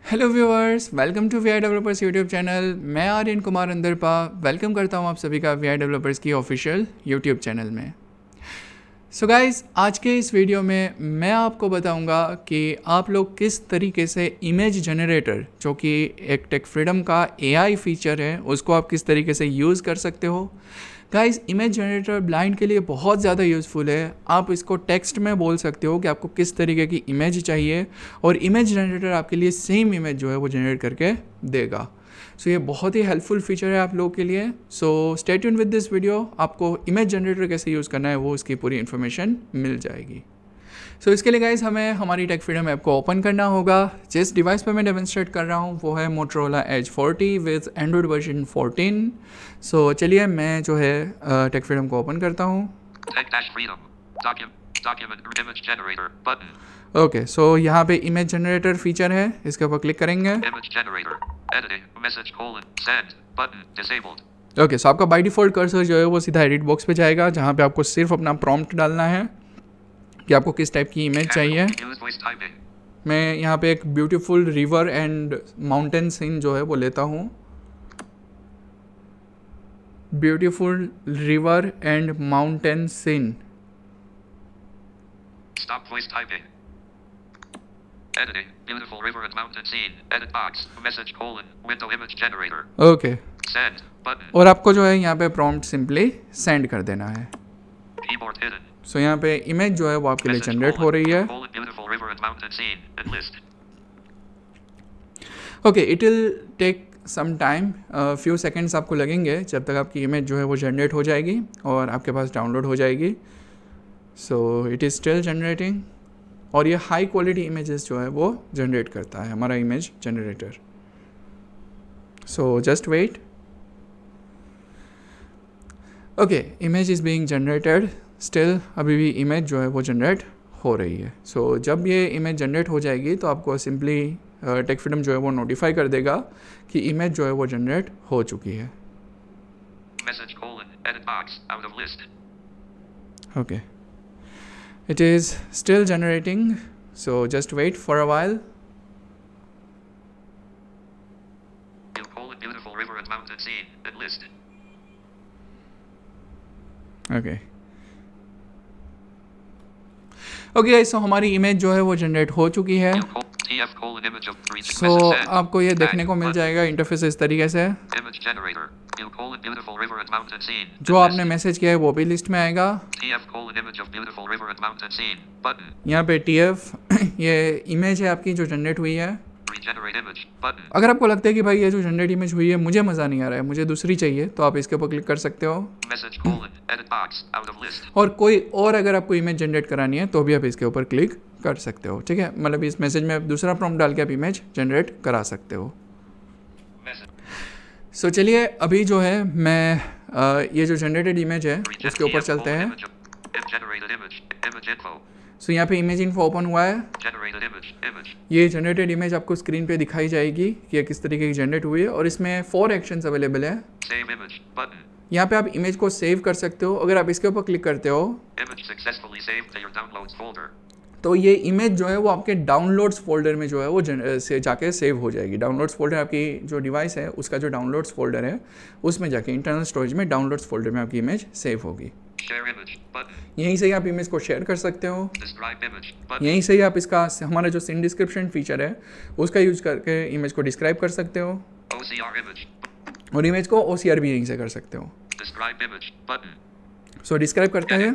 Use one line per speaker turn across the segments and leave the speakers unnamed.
Hello viewers, welcome to V I developers YouTube channel. मैं Aryan Kumar अंदरपा welcome करता हूं आप सभी का वी आई डेवलपर्स की ऑफिशियल यूट्यूब चैनल में। सो गाइस, आज के इस वीडियो में मैं आपको बताऊंगा कि आप लोग किस तरीके से इमेज जनरेटर, जो कि एक टेक फ्रीडम का एआई फीचर है, उसको आप किस तरीके से यूज़ कर सकते हो। गाइस, इमेज जनरेटर ब्लाइंड के लिए बहुत ज़्यादा यूज़फुल है। आप इसको टेक्स्ट में बोल सकते हो कि आपको किस तरीके की इमेज चाहिए और इमेज जनरेटर आपके लिए सेम इमेज जो है वो जनरेट करके देगा। सो ये बहुत ही हेल्पफुल फीचर है आप लोगों के लिए। So stay tuned with this video. आपको इमेज जनरेटर कैसे यूज़ करना है वो उसकी पूरी इन्फॉर्मेशन मिल जाएगी। सो इसके लिए गाइस हमें हमारी टेक फ्रीडम ऐप को ओपन करना होगा। जिस डिवाइस पे मैं डेमोन्स्ट्रेट कर रहा हूँ वो है Motorola edge 40 with android version 14। So चलिए मैं जो है टेक फ्रीडम को ओपन करता हूँ। ओके, सो यहाँ पे इमेज जनरेटर फीचर है, इसके ऊपर क्लिक करेंगे। ओके, सो आपका बाय डिफ़ॉल्ट कर्सर जो है वो सीधा एडिट बॉक्स पे जाएगा, जहाँ पे आपको सिर्फ अपना प्रॉम्प्ट डालना है कि आपको किस टाइप की इमेज चाहिए। मैं यहाँ पे एक beautiful river and mountain scene जो है वो लेता हूँ। Beautiful river and mountain scene.
Stop voice typing. Editing. Beautiful river and mountain scene. Edit box. Message colon. Window image generator.
Okay,
Send button.
और आपको जो है यहाँ पे प्रॉम्प्ट सिंपली सेंड कर देना है।
Keyboard hidden.
सो यहाँ पे इमेज जो है वो आपके लिए
Message
जनरेट हो रही है।
colon. Beautiful river and mountain scene. And list.
Okay, it will take some time, few seconds आपको लगेंगे जब तक आपकी इमेज जो है वो जनरेट हो जाएगी और आपके पास डाउनलोड हो जाएगी। So it is still generating, और ये हाई क्वालिटी इमेजेस जो है वो जनरेट करता है हमारा image generator. So just wait. Okay, image is being generated. Still अभी भी इमेज जो है वो जनरेट हो रही है। सो जब ये इमेज जनरेट हो जाएगी तो आपको सिंपली टेक फ्रीडम जो है वो नोटिफाई कर देगा कि इमेज जो है वो जनरेट हो चुकी है।
Message colon. Edit box. Out of list.
Okay, it is still generating, so just wait for a while.
Colon. Beautiful river and mountain scene. And list.
Okay okay, so हमारी image जो है वो generate हो चुकी है।
TF colon image of reaching
so
message sent.
आपको ये देखने को मिल जाएगा इंटरफेस इस तरीके से।
Image generator. Colon. Beautiful river and mountain scene.
जो आपने मैसेज किया है वो भी लिस्ट में आएगा।
TF colon image of beautiful river and mountain scene. Button.
यहाँ पे TF ये इमेज है आपकी जो जनरेट हुई है।
Regenerate image. Button.
अगर आपको लगता है कि भाई ये जो जनरेट इमेज हुई है मुझे मज़ा नहीं आ रहा है, मुझे दूसरी चाहिए, तो आप इसके ऊपर क्लिक कर सकते हो।
Message colon. Edit box. Out of list.
और कोई और अगर आपको इमेज जनरेट करानी है तो भी आप इसके ऊपर क्लिक कर सकते हो। ठीक है, मतलब इस मैसेज में आप दूसरा प्रॉम्प्ट डाल के आप इमेज जनरेट करा सकते हो। सो चलिए अभी जो है मैं ये जो जनरेटेड इमेज है उसके ऊपर चलते हैं। सो यहाँ पे इमेज इन्फो ओपन हुआ है। ये जनरेटेड इमेज आपको स्क्रीन पे दिखाई जाएगी कि ये किस तरीके की जनरेट हुई है, और इसमें 4 एक्शंस अवेलेबल है। यहाँ पे आप इमेज को सेव कर सकते हो। अगर आप इसके ऊपर क्लिक करते हो तो ये इमेज जो है वो आपके डाउनलोड्स फोल्डर में जो है वो से जाके सेव हो जाएगी। डाउनलोड्स फोल्डर आपकी जो डिवाइस है उसका जो डाउनलोड्स फोल्डर है उसमें जाके इंटरनल स्टोरेज में डाउनलोड्स फोल्डर में आपकी इमेज सेव होगी। यहीं से ही आप इमेज को शेयर कर सकते हो। यहीं से ही आप इसका हमारा जो सीन डिस्क्रिप्शन फीचर है उसका यूज करके इमेज को डिस्क्राइब कर सकते हो, और इमेज को OCR भी यहीं से कर सकते हो। सो डिस्क्राइब करते हैं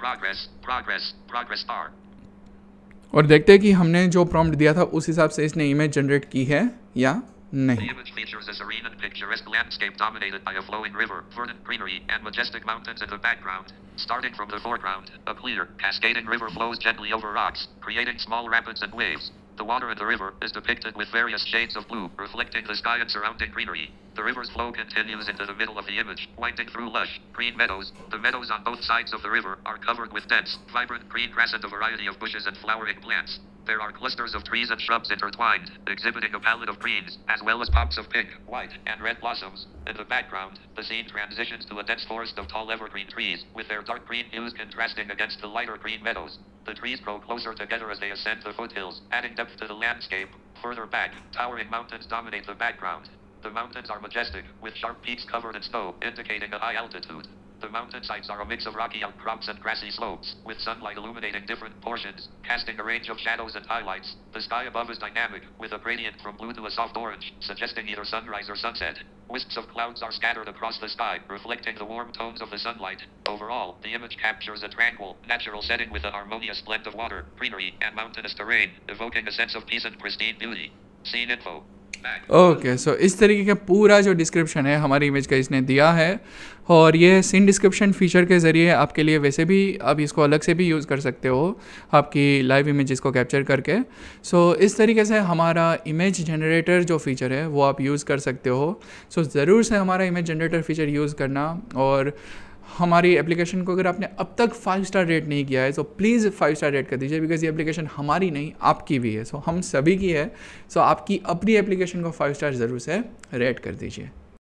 और देखते हैं कि हमने जो प्रॉम्प्ट दिया था उस हिसाब से इसने इमेज जनरेट की है या नहीं।
The image features a serene and picturesque landscape dominated by a flowing river, verdant greenery, and majestic mountains in the background. Starting from the foreground, a clear, cascading river flows gently over rocks, creating small rapids and waves. The water in the river is depicted with various shades of blue, reflecting the sky and surrounding greenery. The river's flow continues into the middle of the image, winding through lush, green meadows. The meadows on both sides of the river are covered with dense, vibrant green grass and a variety of bushes and flowering plants. There are clusters of trees and shrubs intertwined, exhibiting a palette of greens, as well as pops of pink, white, and red blossoms. In the background, the scene transitions to a dense forest of tall evergreen trees, with their dark green hues contrasting against the lighter green meadows. The trees grow closer together as they ascend the foothills, adding depth to the landscape. Further back, towering mountains dominate the background. The mountains are majestic, with sharp peaks covered in snow, indicating a high altitude. The mountainsides are a mix of rocky outcrops and grassy slopes, with sunlight illuminating different portions, casting a range of shadows and highlights. The sky above is dynamic, with a gradient from blue to a soft orange, suggesting either sunrise or sunset. Wisps of clouds are scattered across the sky, reflecting the warm tones of the sunlight. Overall, the image captures a tranquil, natural setting with a harmonious blend of water, greenery, and mountainous terrain, evoking a sense of peace and pristine beauty. Scene info.
Okay so इस तरीके का पूरा जो description है हमारी image का इसने दिया है, और ये सीन डिस्क्रिप्शन फीचर के ज़रिए आपके लिए वैसे भी आप इसको अलग से भी यूज़ कर सकते हो आपकी लाइव इमेजेस को कैप्चर करके। सो इस तरीके से हमारा इमेज जनरेटर जो फीचर है वो आप यूज़ कर सकते हो। सो ज़रूर से हमारा इमेज जनरेटर फीचर यूज़ करना, और हमारी एप्लीकेशन को अगर आपने अब तक 5 स्टार रेट नहीं किया है तो प्लीज़ 5 स्टार रेट कर दीजिए, बिकॉज़ ये एप्लीकेशन हमारी नहीं आपकी भी है। सो हम सभी की है। सो आपकी अपनी एप्लीकेशन को 5 स्टार ज़रूर से रेट कर दीजिए।